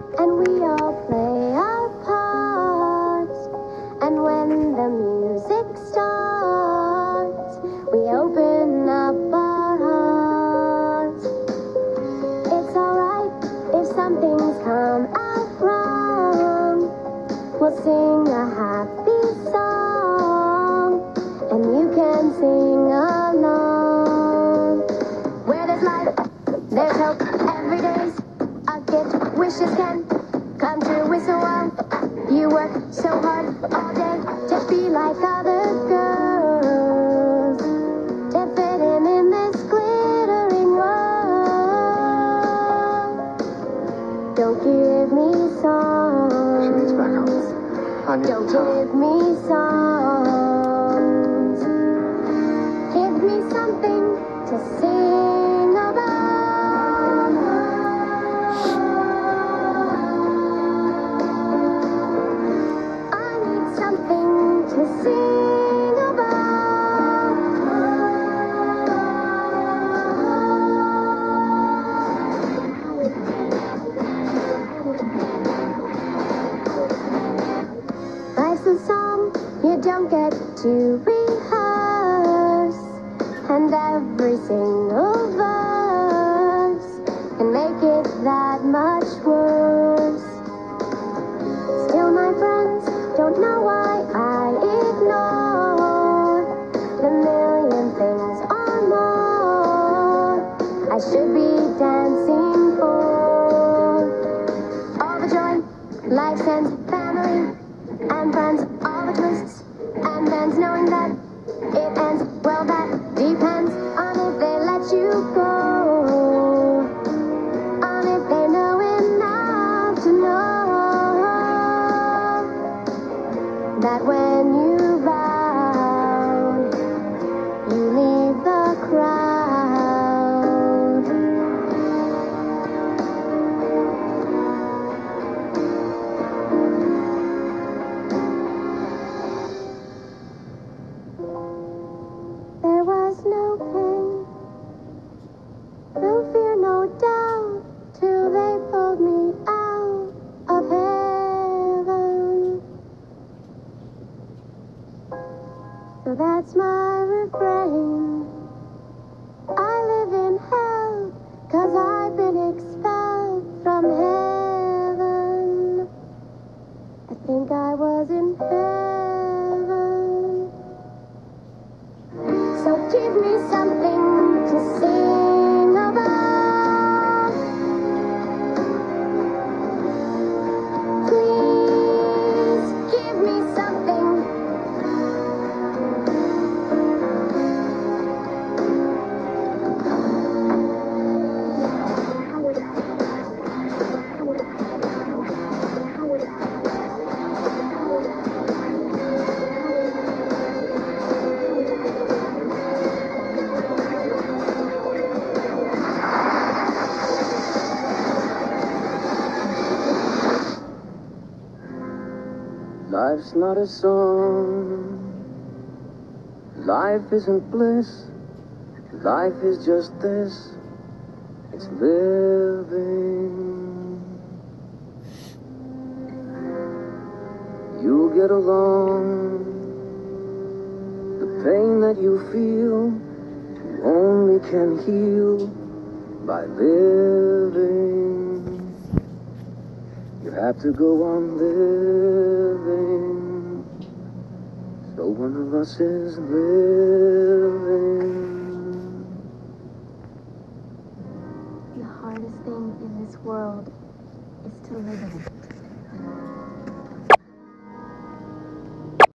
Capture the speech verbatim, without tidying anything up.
and we all play our parts. And when the music starts, we open up our hearts. It's alright if some things come out wrong. We'll sing a happy song, and you can sing along. Where there's life, there's hope. Every day's a gift. Wishes can come true. Whistle while you work so hard all day to be like other girls, to fit in in this glittering world. Don't give me songs. She needs backup. I need Don't time. give me songs. Give me something to sing about. I need something to sing about. Life's a song you don't get to rehearse, and every single verse can make it that much worse. Still, my friends don't know why I ignore the million things or more I should be dancing for. All the joy life sends, family and friends, all the twists and bends, knowing that it ends. Well, that depends on if they let you go, on if they know enough to know that when you bow, you leave the crowd. There was no pain, no fear, no doubt, till they pulled me out of heaven. So that's my refrain. I live in hell, 'cause I've been expelled from heaven. I think I was in heaven. So give me something to sing about. Please give me something. Life's not a song. Life isn't bliss. Life is just this. It's living. You'll get along. The pain that you feel, you only can heal by living. You have to go on living, so one of us is living. The hardest thing in this world is to live in it.